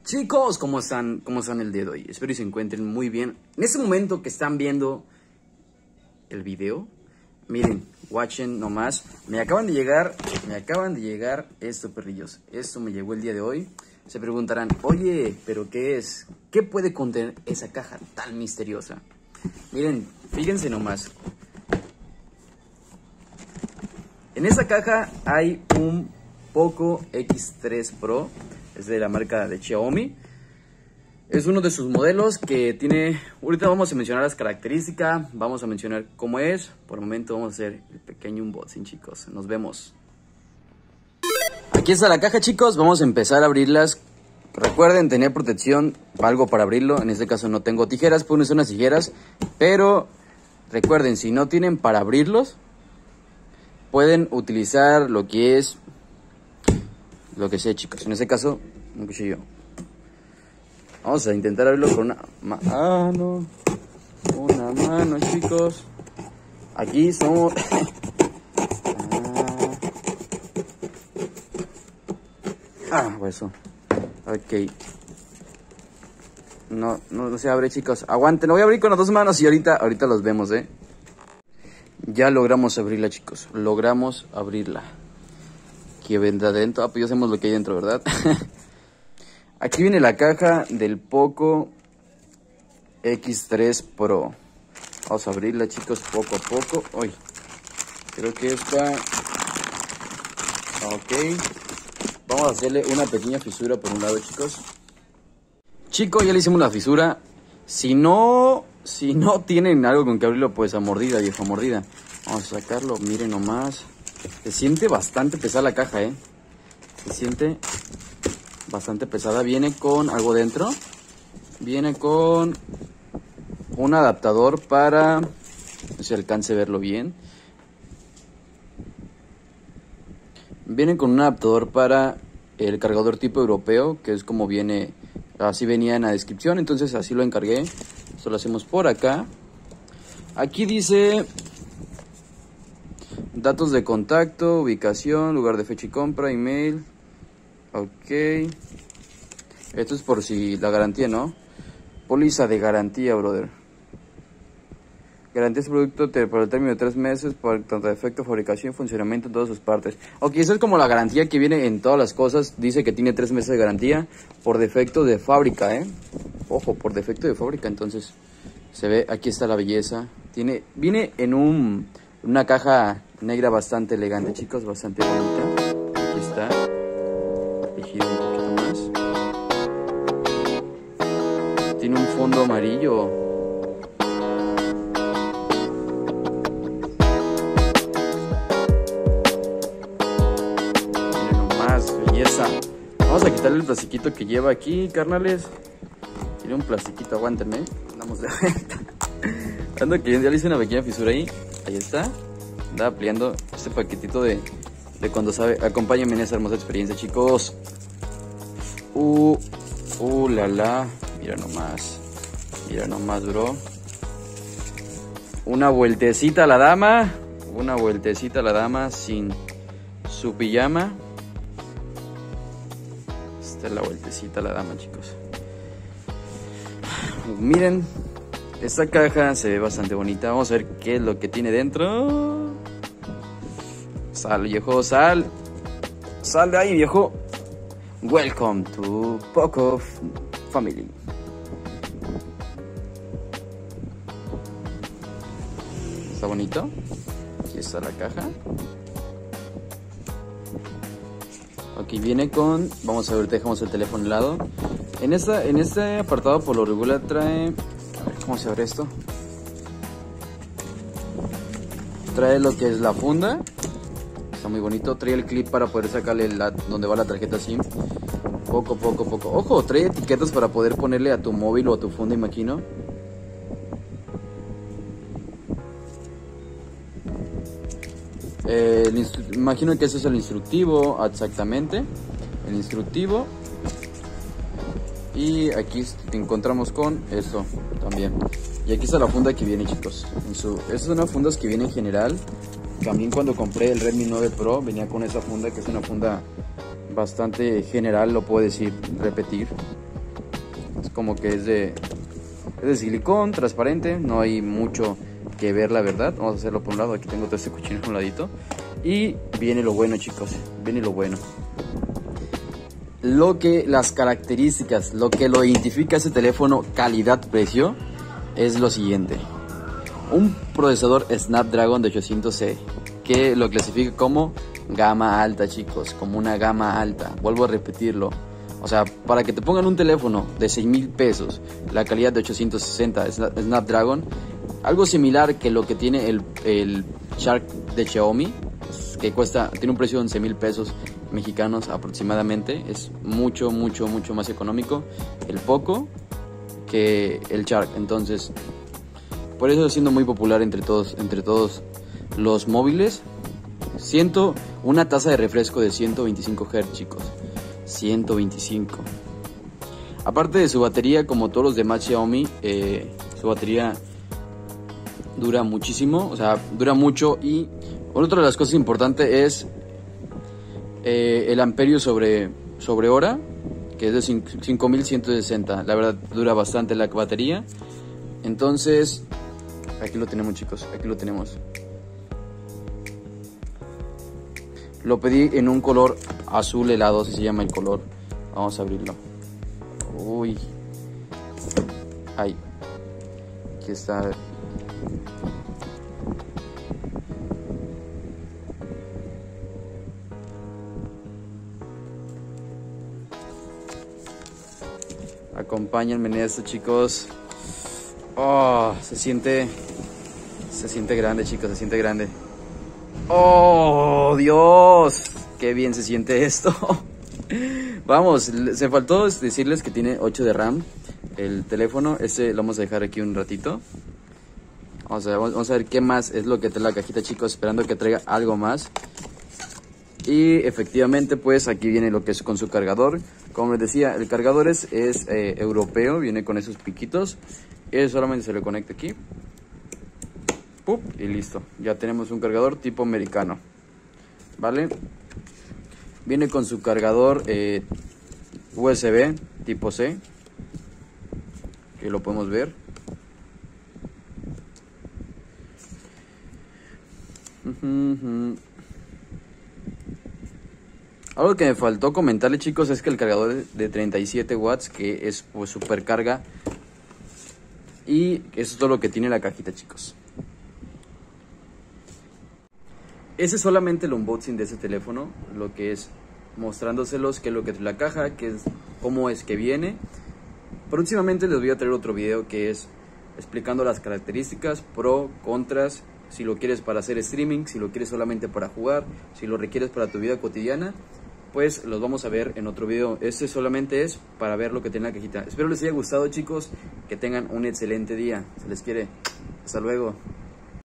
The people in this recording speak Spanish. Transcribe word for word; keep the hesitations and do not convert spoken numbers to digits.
Chicos, ¿cómo están? ¿Cómo están el día de hoy? Espero que se encuentren muy bien. En este momento que están viendo el video, miren, watchen nomás. Me acaban de llegar, me acaban de llegar esto, perrillos. Esto me llegó el día de hoy. Se preguntarán, oye, ¿pero qué es? ¿Qué puede contener esa caja tan misteriosa? Miren, fíjense nomás. En esa caja hay un Poco X tres Pro. Es de la marca de Xiaomi. Es uno de sus modelos que tiene... Ahorita vamos a mencionar las características. Vamos a mencionar cómo es. Por el momento vamos a hacer el pequeño unboxing, chicos. Nos vemos. Aquí está la caja, chicos. Vamos a empezar a abrirlas. Recuerden tener protección, algo para abrirlo. En este caso no tengo tijeras, pueden usar unas tijeras. Pero recuerden, si no tienen para abrirlos, pueden utilizar lo que es... Lo que sea, chicos. En este caso, un cuchillo. Vamos a intentar abrirlo con una mano. Una mano, chicos. Aquí somos... Ah, eso. Ok. No, no, no se abre, chicos. Aguanten, lo voy a abrir con las dos manos y ahorita, ahorita los vemos, eh. Ya logramos abrirla, chicos. Logramos abrirla. ¿Qué vendrá adentro? Ah, pues ya sabemos lo que hay dentro, ¿verdad? Aquí viene la caja del Poco X tres Pro. Vamos a abrirla, chicos, poco a poco. Uy, creo que esta... Ok. Vamos a hacerle una pequeña fisura por un lado, chicos. Chicos, ya le hicimos la fisura. Si no... Si no tienen algo con que abrirlo, pues a mordida, viejo, a mordida. Vamos a sacarlo, miren nomás. Se siente bastante pesada la caja, ¿eh? Se siente bastante pesada. Viene con algo dentro. Viene con un adaptador para... No sé si alcance a verlo bien. Viene con un adaptador para el cargador tipo europeo, que es como viene... Así venía en la descripción, entonces así lo encargué. Esto lo hacemos por acá. Aquí dice... Datos de contacto, ubicación, lugar de fecha y compra, email. Ok. Esto es por si la garantía, ¿no? Póliza de garantía, brother. Garantía este producto por el término de tres meses por tanto defecto, fabricación y funcionamiento en todas sus partes. Ok, eso es como la garantía que viene en todas las cosas. Dice que tiene tres meses de garantía por defecto de fábrica, ¿eh? Ojo, por defecto de fábrica. Entonces, se ve, aquí está la belleza. Tiene, viene en un, una caja negra bastante elegante, chicos, bastante bonita. Aquí está. Le giro un poquito más. Tiene un fondo amarillo. Miren nomás, belleza. Vamos a quitarle el plastiquito que lleva aquí, carnales. Tiene un plastiquito, aguántenme. Andamos de vuelta. Ando que ya le hice una pequeña fisura ahí. Ahí está. Andaba ampliando este paquetito de, de cuando sabe. Acompáñenme en esa hermosa experiencia, chicos. Uh, uh, la la. Mira nomás. Mira nomás, bro. Una vueltecita a la dama. Una vueltecita a la dama sin su pijama. Esta es la vueltecita a la dama, chicos. Miren. Esta caja se ve bastante bonita. Vamos a ver qué es lo que tiene dentro. Sal, viejo, sal. Sal de ahí, viejo. Welcome to Poco Family. Está bonito. Aquí está la caja. Aquí viene con... Vamos a ver, dejamos el teléfono al lado. En, esta, en este apartado por lo regular trae... A ver, ¿cómo se abre esto? Trae lo que es la funda. Está muy bonito. Trae el clip para poder sacarle la, donde va la tarjeta SIM. Poco, poco, poco. Ojo, trae etiquetas para poder ponerle a tu móvil o a tu funda, imagino. Eh, el imagino que ese es el instructivo, exactamente. El instructivo. Y aquí encontramos con esto también. Y aquí está la funda que viene, chicos. En su, estas son las fundas que vienen en general. También cuando compré el Redmi nueve Pro venía con esa funda, que es una funda bastante general, lo puedo decir, repetir. Es como que es de, es de silicón, transparente, no hay mucho que ver, la verdad. Vamos a hacerlo por un lado, aquí tengo todo este cochino a un ladito. Y viene lo bueno, chicos, viene lo bueno. Lo que, las características, lo que lo identifica ese teléfono calidad-precio es lo siguiente. Un procesador Snapdragon de ochocientos C, que lo clasifica como gama alta, chicos, como una gama alta. Vuelvo a repetirlo. O sea, para que te pongan un teléfono de seis mil pesos, la calidad de ochocientos sesenta Snapdragon, algo similar que lo que tiene el, el Shark de Xiaomi, que cuesta, tiene un precio de once mil pesos mexicanos aproximadamente. Es mucho, mucho, mucho más económico el Poco que el Shark. Entonces, por eso está siendo muy popular entre todos, entre todos los móviles. Siento una tasa de refresco de ciento veinticinco hertz, chicos. ciento veinticinco. Aparte de su batería, como todos los demás Xiaomi, eh, su batería dura muchísimo, o sea, dura mucho. Y otra de las cosas importantes es eh, el amperio sobre, sobre hora, que es de cinco mil ciento sesenta. La verdad, dura bastante la batería. Entonces, aquí lo tenemos, chicos, aquí lo tenemos. Lo pedí en un color azul helado, así se llama el color. Vamos a abrirlo. Uy. Ay. Aquí está. Acompáñenme en esto, chicos. Oh, se siente. Se siente grande, chicos, se siente grande. ¡Oh, Dios! ¡Qué bien se siente esto! Vamos, se faltó decirles que tiene ocho de RAM el teléfono. Este lo vamos a dejar aquí un ratito. Vamos a, vamos a ver qué más es lo que trae la cajita, chicos, esperando que traiga algo más. Y efectivamente, pues aquí viene lo que es con su cargador. Como les decía, el cargador es, es eh, europeo, viene con esos piquitos. Y solamente se le conecta aquí. ¡Pup! Y listo, ya tenemos un cargador tipo americano, ¿vale? Viene con su cargador eh, U S B tipo C, que lo podemos ver. Algo que me faltó comentarle, chicos, es que el cargador es de treinta y siete watts, que es pues supercarga. Y eso es todo lo que tiene la cajita, chicos. Ese es solamente el unboxing de ese teléfono, lo que es mostrándoselos qué es lo que es la caja, qué es, cómo es que viene. Próximamente les voy a traer otro video que es explicando las características, pro, contras, si lo quieres para hacer streaming, si lo quieres solamente para jugar, si lo requieres para tu vida cotidiana, pues los vamos a ver en otro video. Este solamente es para ver lo que tiene la cajita. Espero les haya gustado, chicos, que tengan un excelente día. Se les quiere. Hasta luego.